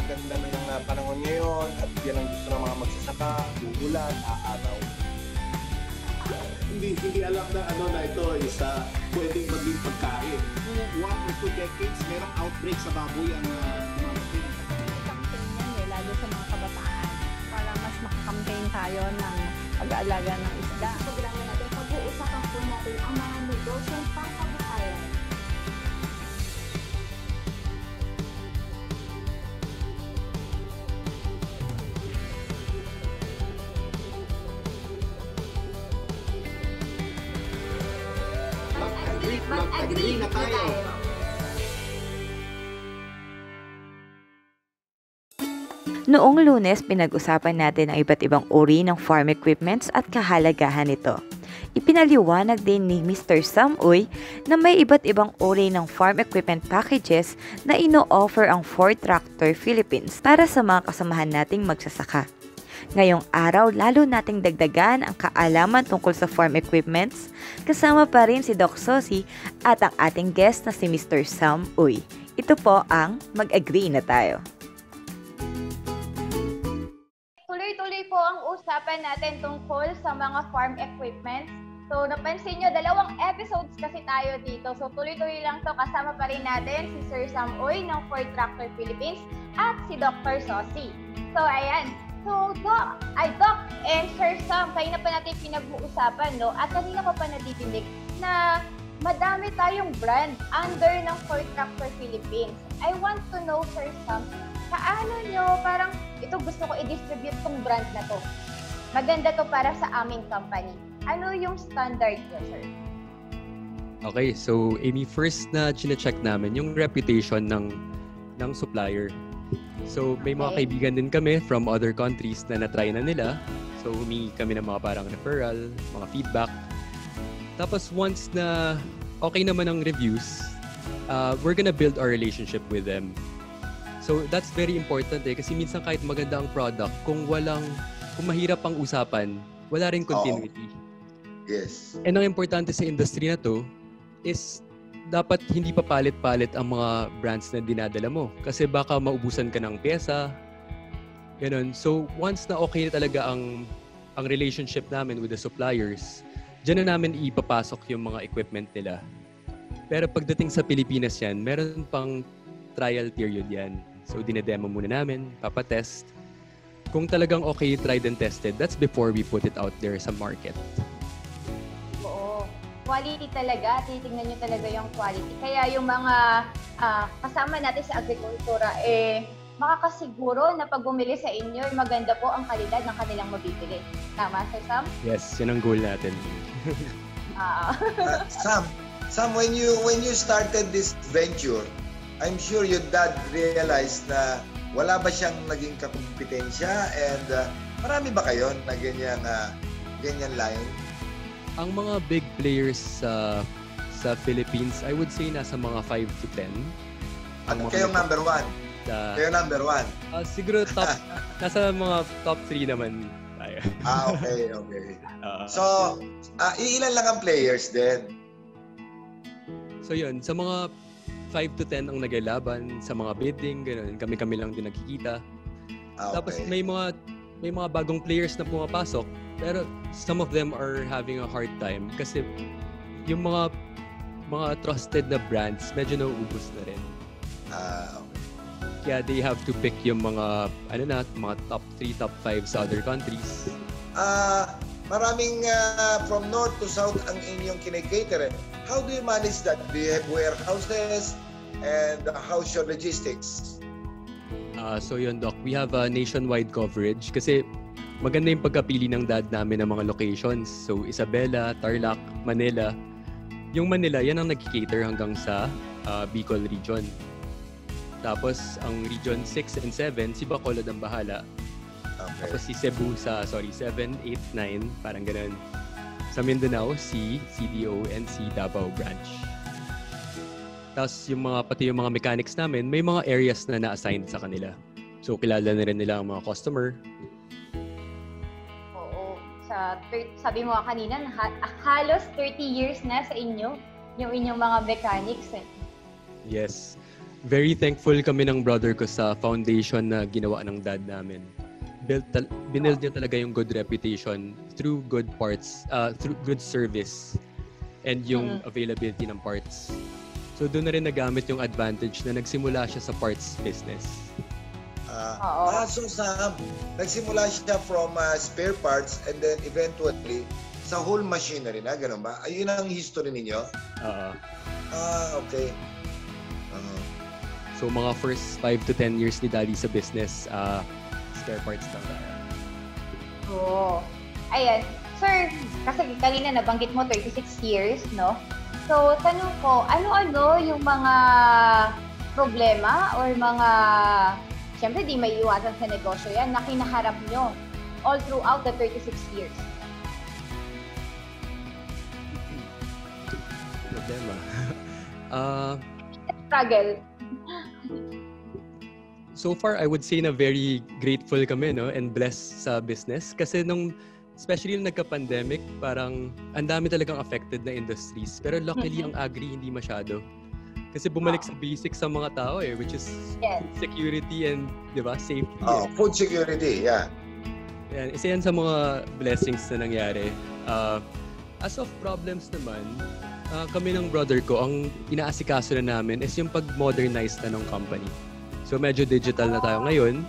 ganda ng panahon ngayon at yan ang gusto ng mga magsasaka, uulan, aaraw. Hindi alam na na ito is pwedeng maging pagkain. 1 or 2 decades, merong outbreak sa baboy ang dumating. Campaign yan lalo sa mga kabataan para mas makakampihin tayo ng pag-aalaga ng isda. Sa programa natin, pag-uusapan po natin ang mga negosyong pangkabuhayan. Mag-agree na tayo. Noong Lunes, pinag-usapan natin ang iba't ibang uri ng farm equipments at kahalagahan nito. Ipinaliwanag din ni Mr. Sam Uy na may iba't ibang uri ng farm equipment packages na ino-offer ang Ford Tractor Philippines para sa mga kasamahan nating magsasaka. Ngayong araw, lalo nating dagdagan ang kaalaman tungkol sa farm equipments. Kasama pa rin si Doc Sosie at ang ating guest na si Mr. Sam Uy. Ito po ang Mag-agree na tayo. Tuloy-tuloy po ang usapan natin tungkol sa mga farm equipments. So, napansin nyo, 2 episodes kasi tayo dito. So, tuloy-tuloy lang to. Kasama pa rin natin si Sir Sam Uy ng Ford Tractor Philippines at si Dr. Sosie. So, ayan. So, Doc and Sir Sam, kayo na pa natin pinag-uusapan, no? At kanina ko pa nadidinig na madami tayong brand under ng Ford Tractor Philippines. I want to know, Sir Sam, paano nyo parang ito gusto ko i-distribute tong brand na to? Maganda to para sa aming company. Ano yung standard nyo, sir? Okay, so Amy, first na chine-check namin yung reputation ng supplier. So may mga kaibigan din kami from other countries na na-try na nila. So humingi kami ng mga parang referral, mga feedback. Tapos once na okay naman ang reviews, we're gonna build our relationship with them. So that's very important kasi minsan kahit maganda ang product, kung mahirap ang usapan, wala rin continuity. Yes. And ang importante sa industry na to is dapat hindi pa palit-palit ang mga brands na dinadala mo. Kasi baka maubusan ka ng pyesa. Ganun. So once na okay na talaga ang relationship namin with the suppliers, dyan na namin ipapasok yung mga equipment nila. Pero pagdating sa Pilipinas yan, meron pang trial period yan. So dinedemo muna namin, papatest. Kung talagang okay, tried and tested, that's before we put it out there sa market. Quality talaga, titignan nyo talaga yung quality. Kaya yung mga kasama natin sa agrikultura, makakasiguro na pag bumili sa inyo, maganda po ang kalidad ng kanilang mabibili. Tama, Sir Sam? Yes, yun ang goal natin. Sam, when you started this venture, I'm sure your dad realized na wala ba siyang naging kakumpetensya and marami ba kayo na ganyan line? Ang mga big players sa Philippines, I would say nasa mga 5 to 10. Kayo number 1? Kayo number 1? Siguro nasa mga top 3 naman tayo. Okay. So, ilan lang ang players din? So yun, sa mga 5 to 10 ang naglalaban, sa mga bidding, gano'n, kami-kami lang din nakikita. Okay. Tapos may mga bagong players na pumapasok, pero some of them are having a hard time kasi yung mga trusted na brands medyo nauubos na rin. Okay. Kaya they have to pick yung mga top 3, top 5 sa other countries. Maraming from north to south ang inyong kinikater. How do you manage that? Do you have warehouses? And how's your logistics? So yun, Doc, we have a nationwide coverage kasi maganda yung pagkapili ng dad namin ng mga locations. So Isabela, Tarlac, Manila. Yung Manila, yan ang nag-cater hanggang sa Bicol region. Tapos ang region 6 and 7, si Bacolod ang bahala. Okay. Tapos si Cebu sa 7, 8, 9, parang ganun. Sa Mindanao, si CDO and si Davao branch. Tapos pati yung mga mechanics namin, may mga areas na na-assigned sa kanila. So kilala na rin nila ang mga customer. Oo. Sabi mo kanina, halos 30 years na sa inyo, yung inyong mga mechanics. Yes. very thankful kami ng brother ko sa foundation na ginawa ng dad namin. Binuild niya talaga yung good reputation through good parts, through good service and yung availability ng parts. So doon na rin nagamit yung advantage na nagsimula siya sa parts business. So Sam, nagsimula siya from spare parts and then eventually sa whole machinery na, ganun ba? Ayun ang history ninyo? Okay. So mga first 5 to 10 years ni Daddy sa business, spare parts lang tayo. Ayan. Sir, kasi kanina nabanggit mo 36 years, no? So, tanong ko, ano-ano yung mga problema or mga, siyempre di may iwasan sa negosyo yan, na kinaharap nyo all throughout the 36 years? Problema? Struggle. So far, I would say na very grateful kami, no, and blessed sa business. Kasi especially nung nagka-pandemic, parang ang dami talagang affected na industries. Pero luckily, ang agri hindi masyado. Kasi bumalik sa basics sa mga tao which is food security and, di ba, safety. Food security, yeah. Yan, isa yan sa mga blessings na nangyari. As of problems naman, kami ng brother ko, ang inaasikaso na namin is yung pag-modernize na ng company. So medyo digital na tayo ngayon.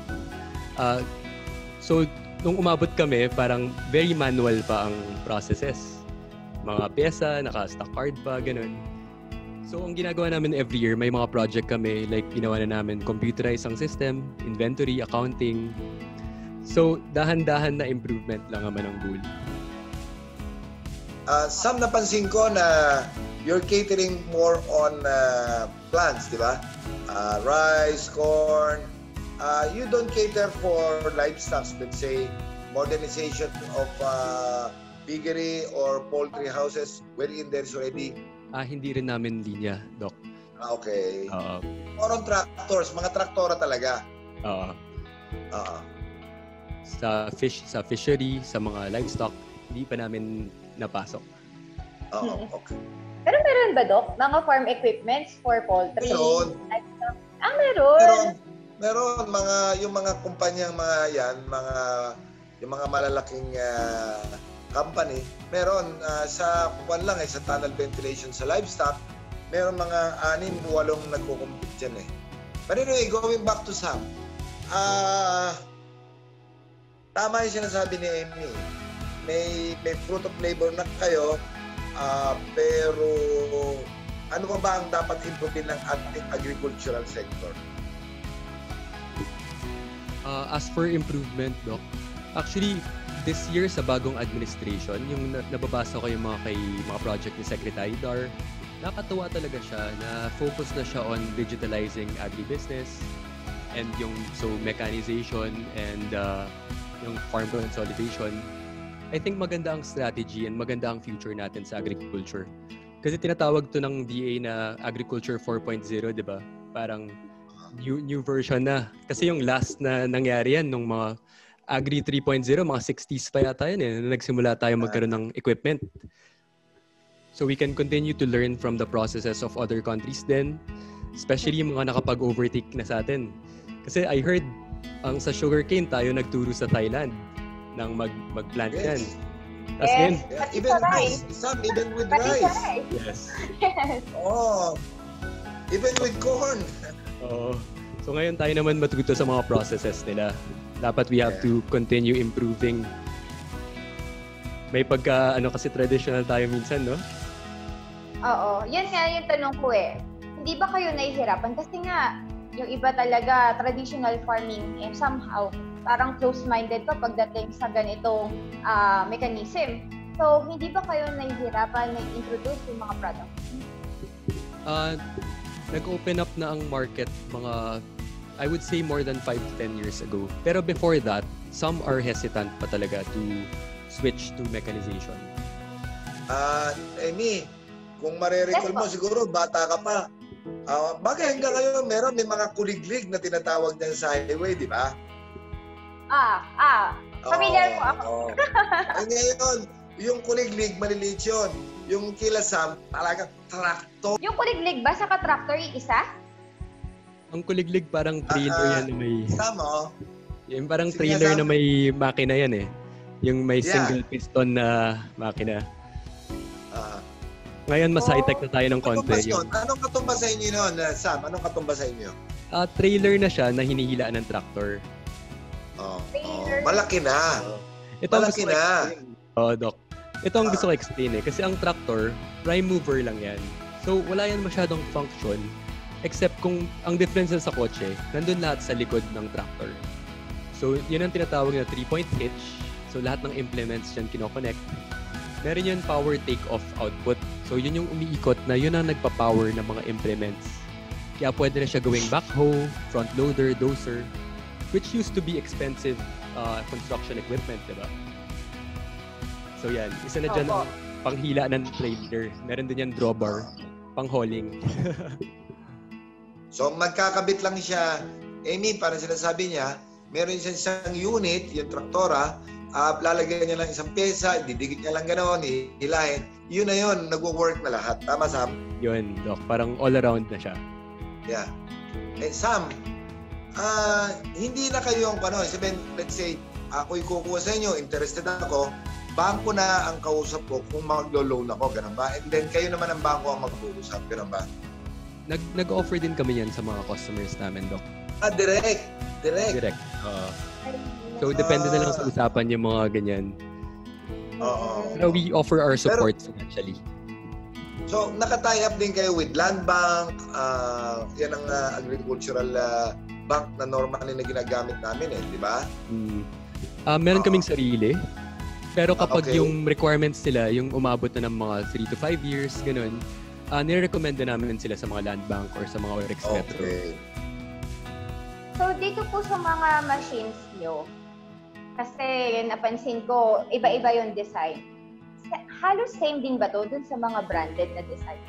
So nung umabot kami, parang very manual pa ang processes. Mga pyesa, naka-stock card pa, ganun. So ang ginagawa namin every year, may mga project kami, like ginawa na namin computerize ang system, inventory, accounting. So dahan-dahan na improvement lang naman ang goal. Sam, napansin ko na you're catering more on plants, di ba? Rice, corn. You don't cater for livestock, let's say modernization of piggery or poultry houses wherein there's already... Hindi rin namin linya, Doc. Okay. More on tractors, mga traktora talaga. Sa fishery, sa mga livestock, hindi pa namin napasok. Okay. Pero meron ba, Doc? Mga farm equipments for poultry? Meron. Meron. Meron yung mga kumpanyang yung mga malalaking company. Meron sa sa tunnel ventilation sa livestock. Meron mga 6-8 nagko-compete diyan But anyway, going back to Sam. Tama yung sinasabi ni Amy. May fruit of labor na kayo, pero ano ba ang dapat improve ng ating agricultural sector? As for improvement, Doc, actually, this year sa bagong administration, yung nababasa ko yung mga project ni Secretary Dar, nakatuwa talaga siya na focus na siya on digitalizing agribusiness and yung mechanization and yung farm consolidation. I think maganda ang strategy and maganda ang future natin sa agriculture. Kasi tinatawag to ng DA na Agriculture 4.0, di ba? Parang new version na. Kasi yung last na nangyari yan nung mga Agri 3.0, mga 60s pa yata yun na nagsimula tayo magkaroon ng equipment. So we can continue to learn from the processes of other countries then, especially yung mga nakapag-overtake na sa atin. Kasi I heard sa sugarcane tayo nagturo sa Thailand nang mag-plant yan. Yes. Even rice. Even with rice. Yes. Even with corn. So ngayon tayo naman matuto sa mga processes nila. Dapat we have to continue improving. May kasi traditional tayo minsan, no? Oo. Yan nga yung tanong ko Hindi ba kayo nahihirapan? Kasi nga, yung iba talaga, traditional farming, somehow, parang close-minded pa pagdating sa ganitong mechanism. So, hindi ba kayo nahihirapan na introduce yung mga products? Nag-open up na ang market I would say more than 5 to 10 years ago. Pero before that, some are hesitant pa talaga to switch to mechanization. Amy, kung marirecall mo, siguro bata ka pa. Bakit hanggang ngayon may mga kuliglig na tinatawag niyan sa highway, di ba? Familiar po ako. Ngayon, yung kuliglig, maliliit yun. Yung kilasam, talagang traktor. Yung kuliglig ba sa ka-tractor isa? Ang kuliglig parang trailer yan na may... Tama, Yung parang Sige, trailer Sam. na may makina yan eh. Yung may Yeah. single piston na makina. Ah. Ngayon mas high-tech na tayo ng konti. Katumbas Yung, nun? Anong katumbas sa inyo noon, Sam? Anong katumbas sa inyo? trailer na siya na hinihilaan ng tractor. Trailer. Malaki na. Ito ang Malaki gusto ko na. explain. Doc. Ito ang gusto ko explain eh. Kasi ang tractor, prime mover lang yan. So, wala yan masyadong function. Except kung ang difference sa kotse, nandun lahat sa likod ng tractor. So, yun ang tinatawag na 3-point hitch. So, lahat ng implements dyan kinoconnect. Meron yun power take-off output. So, yun yung umiikot na yun ang nagpa-power ng mga implements. Kaya pwede na siya gawing backhoe, front loader, dozer, which used to be expensive construction equipment, diba? So, yan. Isa na dyan ang panghila ng trailer. Meron din yan drawbar, pang-hauling. So, magkakabit lang siya. Amy, parang sinasabi niya, meron siya isang unit, yung traktora, lalagyan niya lang isang pesa, didikit niya lang gano'n, hilahin. Yun na yun, nagwo-work na lahat. Tama, Sam? Yun, Doc. Parang all around na siya. Yeah. Sam, hindi na kayo ang sabihin, let's say, ako'y kukuha sa inyo, interested ako, bangko na ang kausap ko kung maglo-loan ako, ganun ba? And then kayo naman ang bangko ang mag-uusap, ganun ba? Nag-offer din kami yan sa mga customers namin, Doc. Direct. Direct. So, depende na lang sa usapan yung mga ganyan. Oo. Pero we offer our support financially. So, naka-tie up din kayo with Land Bank, yan ang agricultural bank na normally na ginagamit namin di ba? Meron kaming sarili. Pero kapag Okay. yung requirements nila, yung umabot na ng mga 3 to 5 years, ganun, nire-recommend na namin sila sa mga Land Bank or sa mga Orex Petro. Okay. So, dito po sa mga machines nyo, kasi napansin ko, iba-iba yung design. Halos same din ba to dun sa mga branded na design?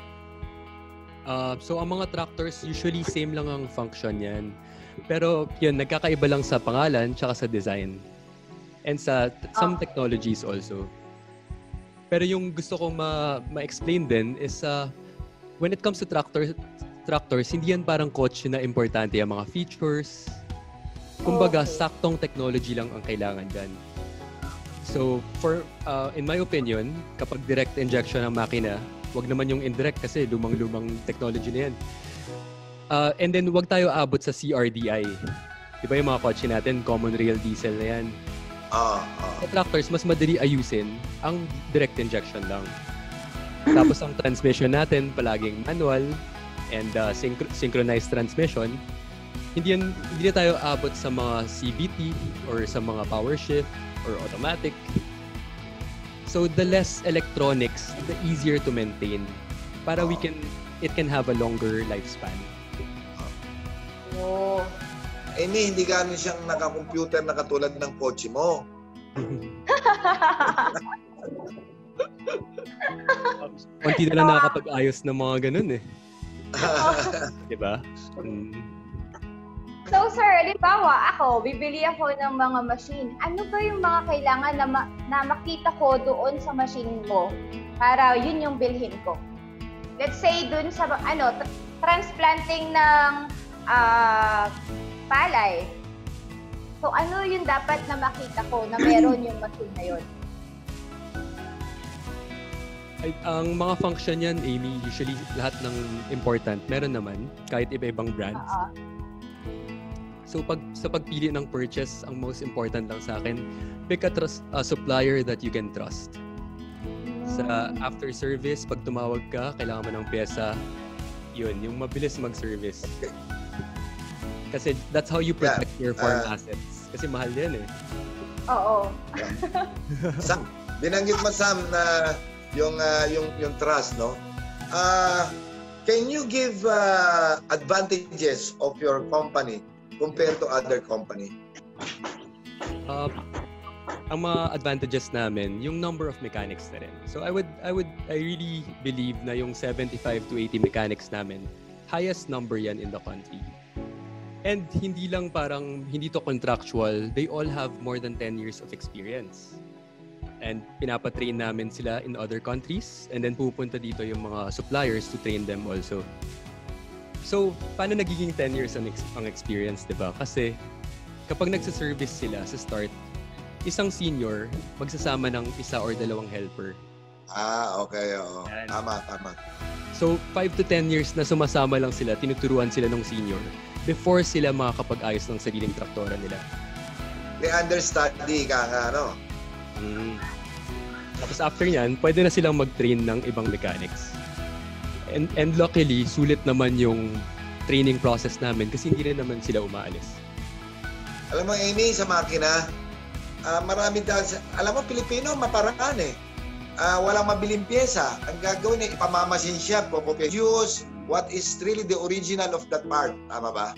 So, ang mga tractors, usually same lang ang function yan. Pero, yun, nagkakaiba lang sa pangalan tsaka sa design. And sa some technologies also. Pero yung gusto kong ma-explain din is when it comes to tractors, hindi yan parang kotse na importante ang mga features. Kumbaga, saktong technology lang ang kailangan dyan. So, in my opinion, kapag direct injection ng makina, wag naman yung indirect kasi lumang-lumang technology na yan. And then, wag tayo abot sa CRDI. Diba yung mga kotse natin, common rail diesel na yan. Sa tractors, mas madali ayusin ang direct injection lang. Tapos ang transmission natin, palaging manual and synchronized transmission. Hindi na tayo abot sa mga CVT or sa mga power shift or automatic. So the less electronics, the easier to maintain para it can have a longer lifespan. Oh. Amy, hindi gano'n siyang naka-computer na katulad ng kotse mo. Konti na lang nakakapag-ayos ng mga ganun eh. Diba? So, sir, halimbawa, bibili ako ng mga machine. Ano ba yung mga kailangan na makita ko doon sa machine mo para yun yung bilhin ko? Let's say, doon sa, transplanting ng palay. So, ano yung dapat na makita ko na meron yung machine na yun? Ang mga function yan, Amy, usually lahat ng important, meron naman, kahit iba-ibang brands. So, sa pagpili ng purchase, ang most important lang sa akin, pick a supplier that you can trust. Sa after service, pag tumawag ka, kailangan mo ng pyesa, yun, yung mabilis mag-service. Kasi that's how you protect your farm assets. Kasi mahal yan eh. Oo. Sam, binanggit mo, Sam, na yung trust, no? Can you give advantages of your company compared to other company? Ang mga advantages namin, yung number of mechanics na rin. So I really believe na yung 75 to 80 mechanics namin, highest number yan in the country. And hindi to contractual, they all have more than 10 years of experience. And pinapatrain namin sila in other countries and then pupunta dito yung mga suppliers to train them also. So, paano nagiging 10 years ang experience, di ba? Kasi kapag nagsa-service sila sa start, isang senior magsasama ng isa or dalawang helper. Okay. Oo. Yan. Tama. So, 5 to 10 years na sumasama lang sila, tinuturuan sila ng senior before sila makakapag-ayos ng sariling traktora nila. May understudy ka nga, no? Tapos after nyan, pwede na silang mag-train ng ibang mechanics. And luckily, sulit naman yung training process namin kasi hindi rin naman sila umaalis. Alam mo, Amy, sa makina, maraming alam mo, Pilipino, maparaan eh. Walang mabiling pyesa. Ang gagawin ay ipamamasin siya, use what is really the original of that part. Tama ba?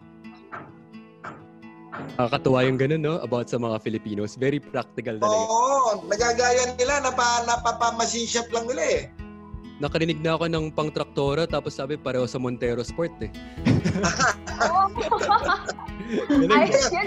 Nakakatuwa yung ganun, no? About sa mga Filipinos. Very practical talaga. Oo, nagagaya nila, napapamasin shop lang nila eh. Nakarinig na ako ng pang-traktora tapos sabi pareho sa Montero Sport eh. Ayos yun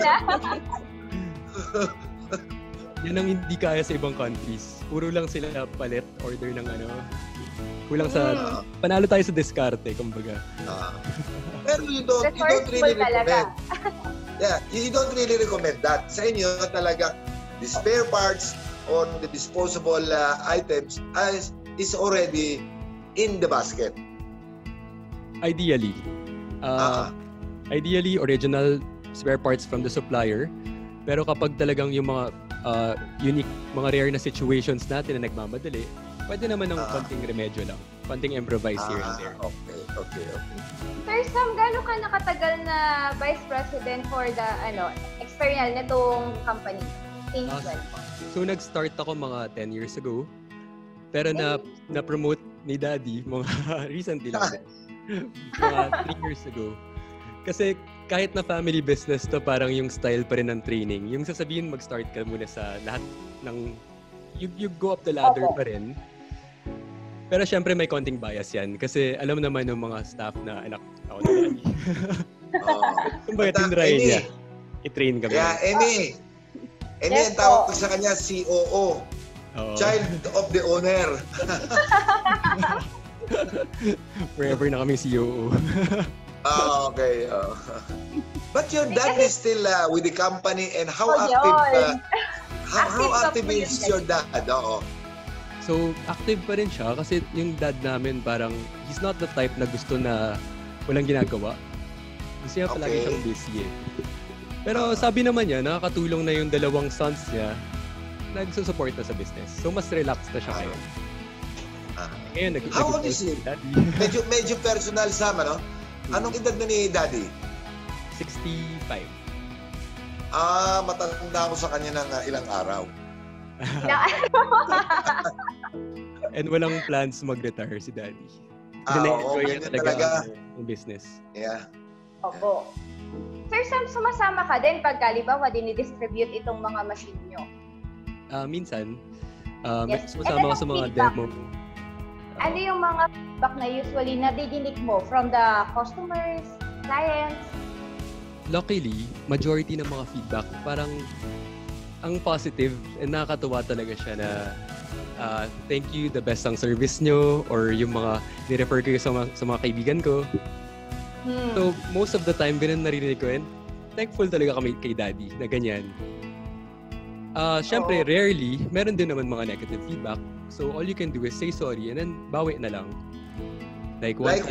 Yan ang hindi kaya sa ibang countries. Puro lang sila palit, order ng ano. Kulang sa... Panalo tayo sa diskarte, kumbaga. Pero you don't really recommend. You don't really recommend that. Sa inyo talaga, the spare parts or the disposable items is already in the basket. Ideally. Ideally, original spare parts from the supplier. Pero kapag talagang yung mga unique, mga rare na situations natin na nagmamadali, pwede naman ng konting remedyo lang. Konting improvise here and there. Okay. Sir Sam, gano'n ka nakatagal na Vice President for the external nitong company? Since when? So, nag-start ako mga 10 years ago. Pero na-promote ni Daddy mga recently lang din. Mga 3 years ago. Kasi kahit na family business to, parang yung style pa rin ng training. Yung sasabihin mag-start ka muna sa lahat ng... You go up the ladder pa rin. Pero syempre may konting bias yan. Kasi alam naman ng mga staff na anak ako na Daddy. Kumbaga tinry niya. I-train kami. Yeah, Amy ang tawag ko sa kanya, COO. Child of the owner. Forever na kami COO. Okay. But your dad is still with the company, and how active is your dad? So, active pa rin siya kasi yung dad namin parang he's not the type na gusto na walang ginagawa. Kasi niya palagi siyang busy eh. Pero sabi naman niya, nakakatulong na yung dalawang sons niya nagsusupport na sa business. So, mas relaxed na siya ngayon. Ngayon, how old is he? Medyo personal sama, no? Anong edad na ni Daddy? 65. Matanda ako sa kanya ng ilang araw. And walang plans mag-retire si Daddy. Oo, niya talaga ang business. Yeah. Opo. Sir Sam, sumasama ka din pag halimbawa dinidistribute itong mga machine nyo? Minsan, Yes. sumasama ako sa mga demo. Ano yung mga feedback na usually nadidinig mo from the customers, clients? Luckily, majority ng mga feedback parang ang positive and nakakatuwa talaga siya na thank you, the best ang service nyo, or yung mga nirefer ko sa mga kaibigan ko. So, most of the time, ganun narinig ko, and thankful talaga kami kay Daddy na ganyan. Siyempre, rarely, meron din naman mga negative feedback. So, all you can do is say sorry and then bawi na lang. Like what,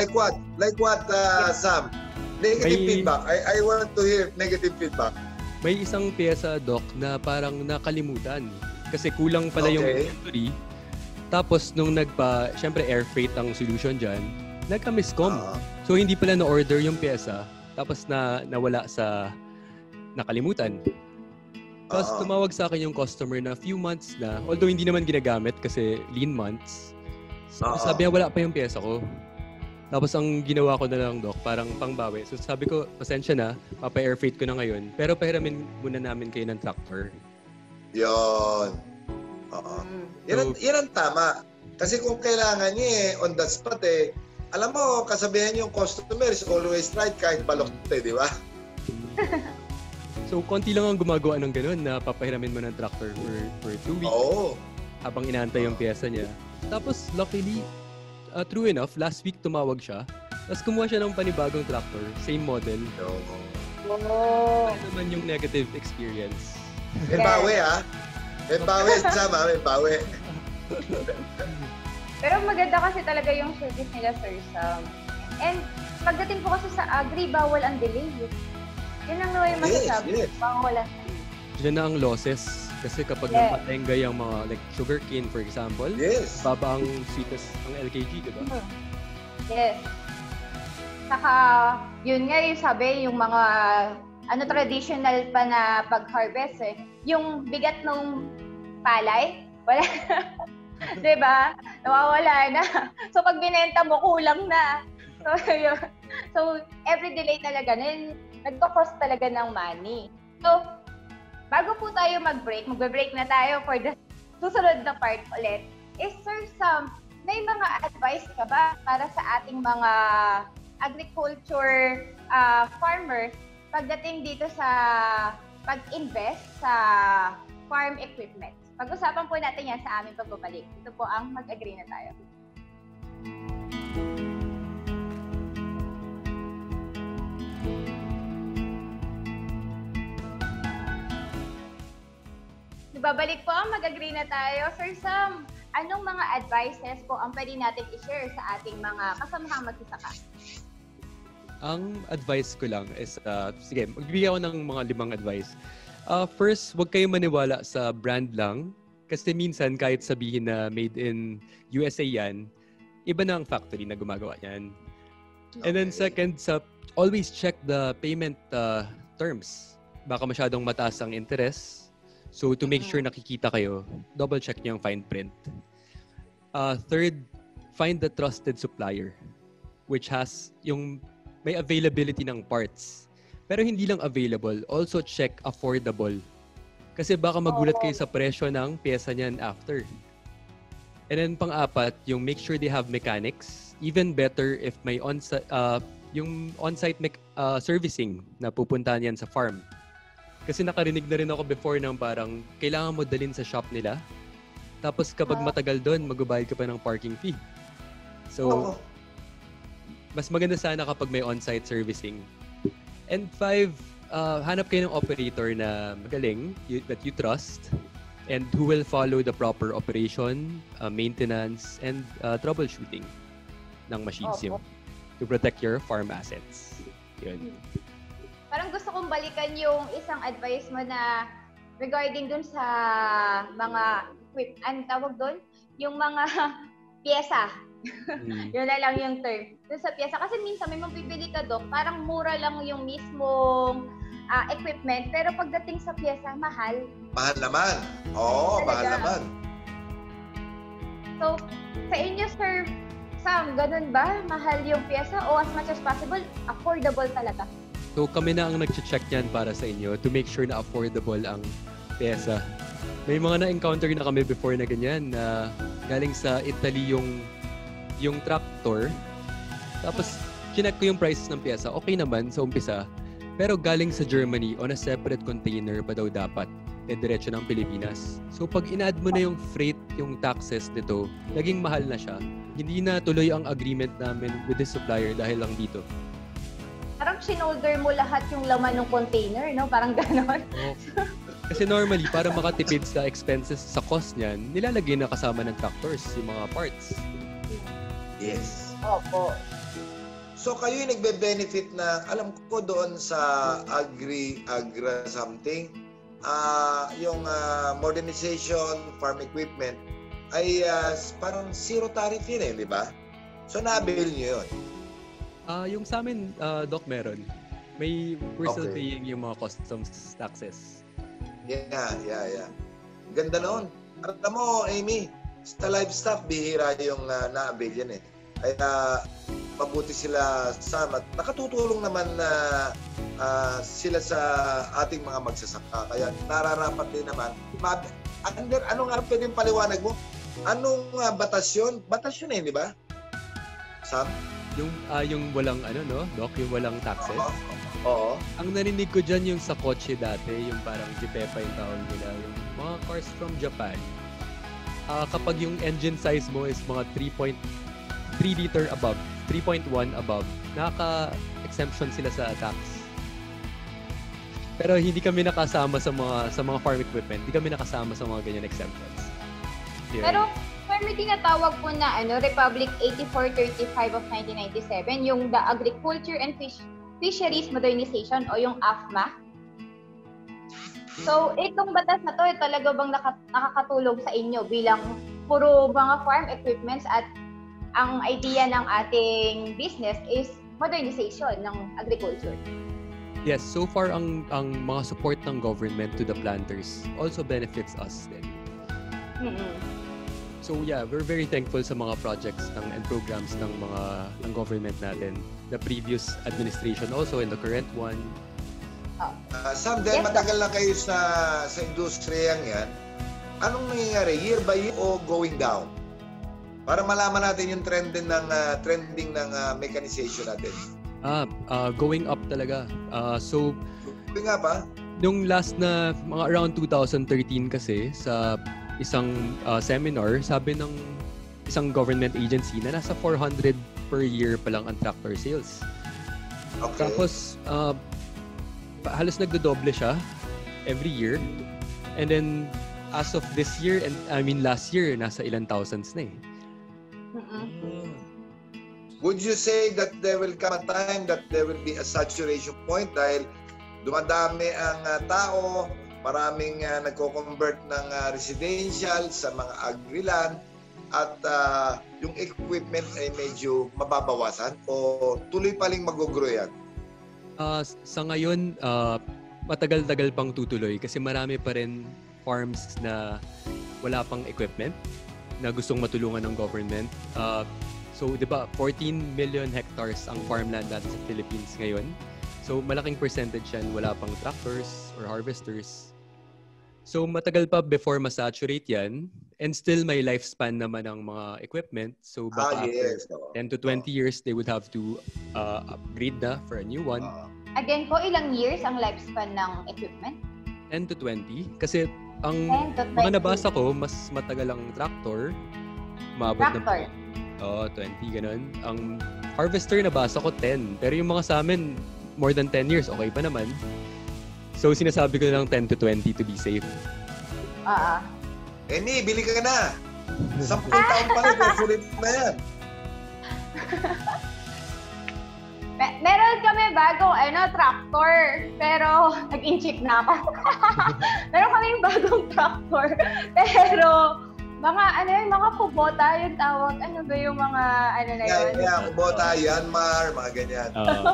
Sam? Negative feedback. I want to hear negative feedback. May isang pyesa, Doc, na parang nakalimutan. Kasi kulang pala yung inventory. Tapos, nung siyempre air freight ang solution dyan, nagka-miscom. So, hindi pala na-order yung pyesa. Tapos, nawala sa nakalimutan. Tapos, tumawag sa akin yung customer na few months na, although hindi naman ginagamit kasi lean months. So, sabi niya, wala pa yung pyesa ko. Tapos ang ginawa ko na lang, Doc, parang pangbawi. So sabi ko, pasensya na, papa-air freight ko na ngayon. Pero pahiramin muna namin kayo ng tractor. Yun. Yan ang tama. Kasi kung kailangan niya on the spot alam mo, kasabihan yung customer is always right kahit balok di ba? So, konti lang ang gumagawa ng ganun na papahiramin mo ng tractor for 2 weeks. Habang inaantay yung pyesa niya. Tapos, luckily, true enough, last week tumawag siya. Tapos kumuha siya ng panibagong tractor, same model. Oo. Ano naman yung negative experience? May bawi, ha? May bawi, Sam, ha? May bawi. Pero maganda kasi talaga yung service nila, Sir Sam. And pagdating po kasi sa agri, bawal ang delay. Yun ang naman yung masasabi. Yes. Bawal ang Diyan na ang losses. Kasi kapag napatenga yung mga like sugarcane, for example, Yes. baba ang sweetest ang LKG, di ba? Yes. Saka, yun nga yung sabi, yung mga traditional pa na pag-harvest eh. Yung bigat ng palay, wala. Diba? Nawawala na. So, pag binenta mo, kulang na. So, yun. So, every delay talaga, nagko-cost talaga ng money. So, bago po tayo magbe-break na tayo for the susunod na part ulit. Sir Sam, may mga advice ka ba para sa ating mga agriculture farmer pagdating dito sa pag-invest sa farm equipment? Pag-usapan po natin yan sa aming pagbabalik. Ito po ang mag-agree na tayo. Babalik po ang mag-agree na tayo. Sir Sam, anong mga advices po ang pwede natin i-share sa ating mga kasamahang magsasaka? Ang advice ko lang is, sige, magbibigay ako ng mga 5 advice. First, huwag kayong maniwala sa brand lang. Kasi minsan, kahit sabihin na made in USA yan, iba na ang factory na gumagawa yan. Okay. And then second, always check the payment terms. Baka masyadong mataas ang interest. So, to make sure nakikita kayo, double check niyo ang fine print. Third, find the trusted supplier, which has yung may availability ng parts. Pero hindi lang available, also check affordable. Kasi baka magulat kayo sa presyo ng pyesa niyan after. And then pang-apat, yung make sure they have mechanics. Even better if may yung on-site servicing na pupuntahan yan sa farm. Kasi nakarinig na rin ako before ng parang kailangan mo dalhin sa shop nila. Tapos kapag matagal doon, magbabayad ka pa ng parking fee. So, mas maganda sana kapag may on-site servicing. And 5, hanap kayo ng operator na magaling, that you trust, and who will follow the proper operation, maintenance, and troubleshooting ng machines yun to protect your farm assets. Yun. Parang gusto kong balikan yung isang advice mo na regarding dun sa mga tawag dun? Yung mga pyesa. Yun na lang yung term. Dun sa pyesa. Kasi minsan may mapipili ka doon, parang mura lang yung mismong equipment. Pero pagdating sa pyesa, mahal. Mahal naman. Oo, mahal naman. So, sa inyo, Sir Sam, ganun ba? Mahal yung pyesa o as much as possible, affordable talaga? So kami na ang nag-check yan para sa inyo to make sure na affordable ang pyesa. May mga na-encounter na kami before na ganyan na galing sa Italy yung tractor. Tapos chinek ko yung prices ng pyesa. Okay naman sa umpisa. Pero galing sa Germany on a separate container pa daw dapat. Diretso ng Pilipinas. So pag in-add mo na yung freight, yung taxes nito, naging mahal na siya. Hindi na tuloy ang agreement namin with the supplier dahil lang dito. Parang sinolder mo lahat yung laman ng container, no? Parang gano'n. Kasi normally, para makatipid sa expenses sa cost niyan, nilalagay na kasama ng tractors yung mga parts. Yes. Opo. So kayo yung nagbe-benefit na, alam ko doon sa Agra something, yung modernization farm equipment ay parang zero tariff yun di ba? So na-avail nyo yun? Yung sa amin, Doc, meron. We're still paying yung mga customs taxes. Yeah. Ganda noon. Alam mo, Amy, sa livestock, bihira yung na-avail yan Kaya, mabuti sila at nakatutulong naman na sila sa ating mga magsasaka. Kaya nararapat din naman. Ano nga pwedeng paliwanag mo? Anong batas yun? Batas yun di ba? Sam? Yung walang Doc, yung walang taxes. Oo. Ang narinig ko dyan yung sa kotse dati, yung parang Jepepa yung tawag nila, yung mga cars from Japan. Kapag yung engine size mo is mga 3.3 liter above, 3.1 above, nakaka-exemption sila sa tax. Pero hindi kami nakasama sa mga farm equipment. Hindi kami nakasama sa mga ganyan exemptions. Yun. Pero may tinatawag po na Republic 8435 of 1997, yung the Agriculture and Fisheries Modernization o yung AFMA. So, itong batas na to, talaga bang nakakatulong sa inyo bilang puro mga farm equipments at ang idea ng ating business is modernization ng agriculture? Yes, so far ang mga support ng government to the planters also benefits us din. So yeah, we're very thankful sa mga projects and programs ng government natin. The previous administration also and the current one. Sam, dahil matagal na kayo sa industriyang yan, anong nangyayari? Year by year o going down? Para malaman natin yung trending ng mechanization natin. Going up talaga. So, Going up, nung last na mga around 2013 kasi sa isang seminar, sabi ng isang government agency na nasa 400 per year pa lang ang tractor sales. Okay. Tapos, halos nagdodoble siya every year. And then, as of this year, last year, nasa ilang thousands na eh. Would you say that there will come a time that there will be a saturation point dahil dumadami ang tao, maraming nagko-convert ng residential sa mga agri-land at yung equipment ay medyo mababawasan o tuloy pa rin mag-grow yan? Sa ngayon, matagal-tagal pang tutuloy kasi marami pa rin farms na wala pang equipment na gustong matulungan ng government. So, di ba, 14 million hectares ang farmland natin sa Philippines ngayon. So, malaking percentage yan, wala pang tractors or harvesters. So, matagal pa before masaturate yan. And still, may lifespan naman ang mga equipment. So, baka yes. after 10 to 20 years, they would have to upgrade na for a new one. Again po, ilang years ang lifespan ng equipment? 10 to 20. Kasi, ang 10 to 20. mga nabasa ko, mas matagal ang tractor. Tractor? Oo, 20, ganun. Ang harvester, nabasa ko 10. Pero yung mga sa amin, more than 10 years, okay pa naman. So, sinasabi ko lang 10 to 20 to be safe. Eni, bili ka na! 10 taon pa rin, sulit na yan. Meron kami bagong tractor, pero nag-inchip na ako. Meron kami bagong tractor, pero mga kubota yung tawag. Ano ba yung mga na yun? Yeah, kubota, Yanmar, mga ganyan.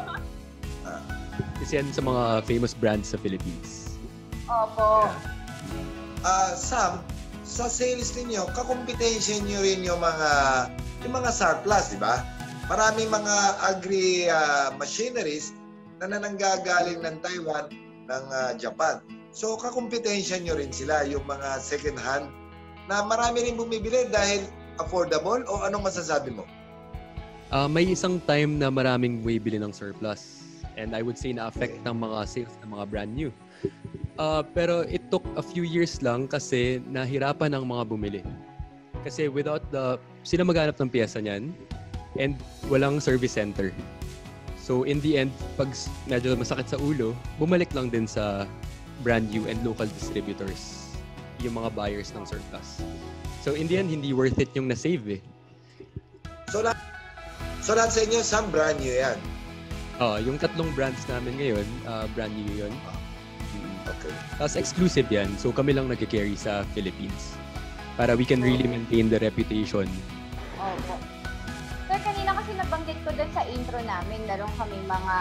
Kasi yan sa mga famous brands sa Philippines. Opo. Sam, sa sales ninyo, kakompetensya nyo rin yung mga surplus, di ba? Maraming mga agri machineries na nananggagaling ng Taiwan, ng Japan. So, kakompetensya nyo rin sila, yung mga second hand, na marami rin bumibili dahil affordable o anong masasabi mo? May isang time na maraming bumibili ng surplus. And I would say na-affect ng mga sales ng mga brand new. Pero it took a few years lang kasi nahirapan ang mga bumili. Kasi without sila maghanap ng piyesa niyan and walang service center. So in the end, pag medyo masakit sa ulo, bumalik lang din sa brand new and local distributors yung mga buyers ng surplus. So in the end, hindi worth it yung na-save eh. So lahat sa inyo, Sam, brand new yan? Yung 3 brands namin ngayon, brand new yun. Okay. Tapos exclusive yan. So kami lang nag-carry sa Philippines. Para we can really maintain the reputation. Opo. Sir, kanina kasi nabanggit ko dun sa intro namin, meron kami mga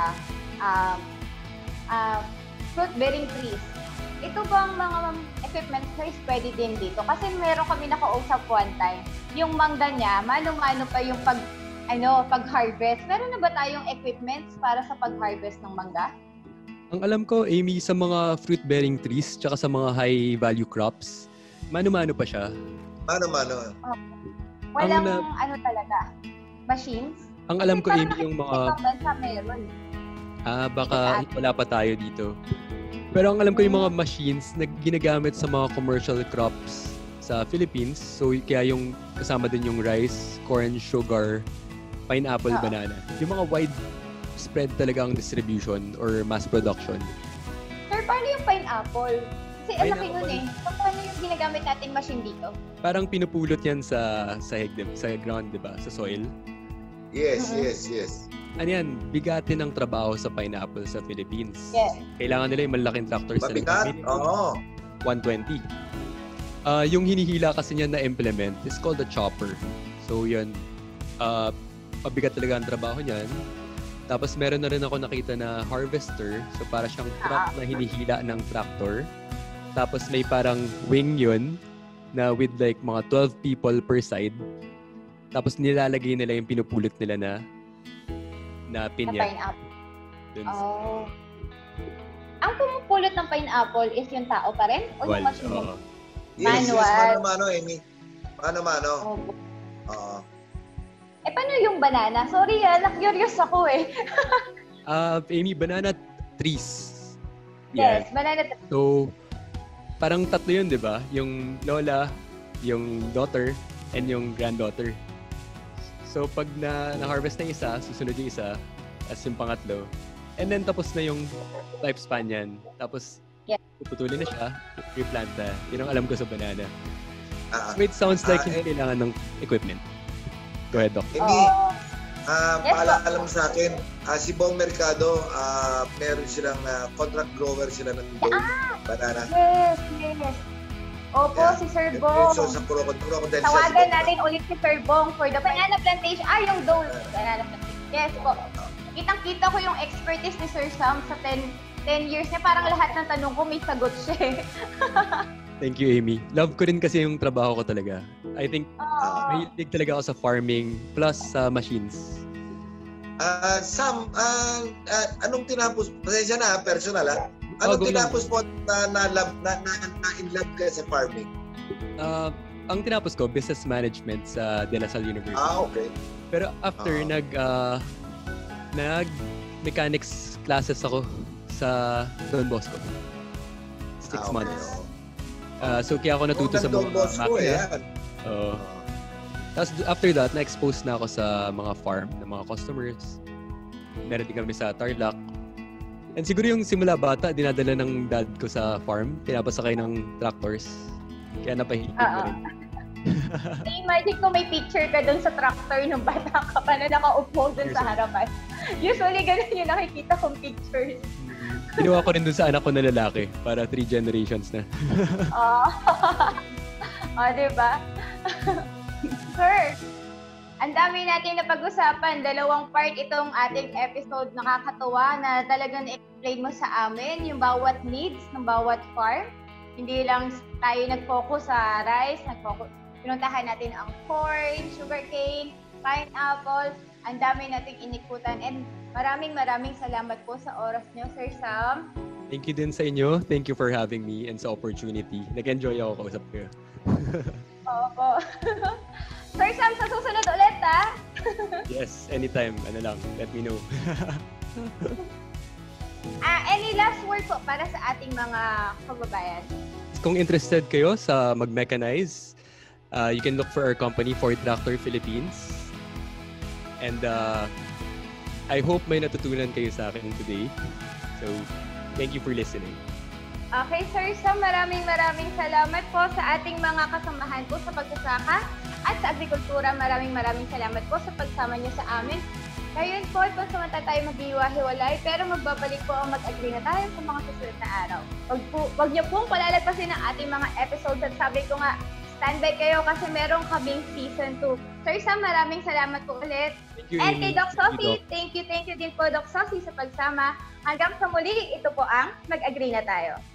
fruit-bearing trees. Ito bang mga equipment na is pwede din dito? Kasi meron kami nakausap one time. Yung mangga niya, mano-mano pa yung pag-harvest. Meron na ba tayong equipments para sa pag-harvest ng mangga? Ang alam ko, Amy, sa mga fruit-bearing trees tsaka sa mga high-value crops, mano-mano pa siya. Mano-mano. Walang talaga? Machines? Ang alam ko, Amy, yung mga... meron. Baka wala pa tayo dito. Pero ang alam ko yung mga machines na ginagamit sa mga commercial crops sa Philippines. So kaya yung kasama din yung rice, corn, sugar, pineapple, banana. Yung mga wide spread talaga ang distribution or mass production. Sir, paano yung pineapple? Kasi ang laki nun Pineapple. So, paano yung ginagamit nating machine dito? Parang pinupulot yan sa ground, di ba? Sa soil. Yes, Mhm. yes. Ano yan, bigatin ng trabaho sa pineapple sa Philippines. Yes. Kailangan nila yung malaking tractors na Mabigat? Oo. 120. Yung hinihila kasi niyan na implement is called a chopper. So yun, pabigat talaga ang trabaho niyan. Tapos meron na rin ako nakita na harvester. So para siyang truck na hinihila ng tractor. Tapos may parang wing yun na with like mga 12 people per side. Tapos nilalagay nila yung pinupulot nila na Na pinya. pineapple. Dun Oh. Ang pumupulot ng pineapple is yung tao pa rin? O yung machine? oo. Yes, Manual. mano-mano, Amy. Mano-mano. Oh. Oo. Paano yung banana? Sorry na-curious ako eh. Amy, banana trees. Yes, banana. So, parang tatlo yun, di ba? Yung lola, yung daughter, and yung granddaughter. So, pag na-harvest na isa, susunod yung isa, as yung pangatlo. And then, tapos na yung lifespan yan. Tapos, Yeah. puputulin na siya, replant na. Yun ang alam ko sa banana. Ah, So, it sounds like hindi kailangan ng equipment. Go ahead, Doc. Amy, Oh. Yes, paalala mo sa akin, si Bong Mercado, meron silang contract grower sila ng banana. Yes. Opo, Yeah. si Sir Bong. So, sa Crocodile. Tawagan natin ulit si Sir Bong for the banana plantation. Yung Dole banana plantation. Yes po. Kitang-kita ko yung expertise ni Sir Sam sa 10 years niya. Parang lahat ng tanong ko may sagot siya. Thank you, Amy. Love ko rin kasi yung trabaho ko talaga. I think mahilig talaga ako sa farming plus sa machines. Sam, anong tinapos? Pasensya na, personal ha. Anong go lang. tinapos mo na-in love ka sa farming? Ang tinapos ko, business management sa De La Salle University. Okay. Pero after, nag-mechanics classes ako sa Don Bosco. 6 months. So, kaya ako natuto sa mga makina. Oo. Tapos after that, na-expose na ako sa mga farm ng mga customers. Meron din kami sa Tarlac. And siguro yung simula bata, dinadala ng dad ko sa farm. Pinapasakay ng tractors. Kaya napahilig ko rin. Imagine ko may picture ka dun sa tractor nung bata ka pa na nakaupo dun sa harapan. Usually, ganun yung nakikita kong pictures. Ginawa ko rin dun sa anak ko na lalaki para 3 generations na. Diba? Sir, ang dami natin na pag-usapan. 2 part itong ating episode. Nakakatuwa na talagang na-explain mo sa amin yung bawat needs ng bawat farm. Hindi lang tayo nag-focus sa rice, pinuntahan natin ang corn, sugarcane, pineapple. Ang dami nating inikutan. And maraming salamat po sa oras niyo, Sir Sam. Thank you din sa inyo. Thank you for having me and sa opportunity. Nag-enjoy ako kausap kayo. Opo. Sir Sam, sa susunod ulit, ha? Yes, anytime. Let me know. Any last word po para sa ating mga kababayan? Kung interested kayo sa mag-mechanize, you can look for our company, Ford Tractor Philippines. And I hope may natutunan kayo sa akin today. So, thank you for listening. Okay, Sir Sam, maraming salamat po sa ating mga kasamahan po sa pagsasaka at sa agrikultura. Maraming salamat po sa pagsama niyo sa amin. Ngayon po, kung samantala tayo maghiwa-hiwalay, pero magbabalik po ang mag-agree na tayo sa mga susunod na araw. Wag niyo pong palalagpasin ang ating mga episodes at sabi ko nga, standby kayo kasi meron kaming season 2. Sir Sam, maraming salamat po ulit. Thank you, And Amy. kay Doc Sophie, Thank you, thank you din po Doc Sophie sa pagsama. Hanggang sa muli, ito po ang Mag-agree na tayo.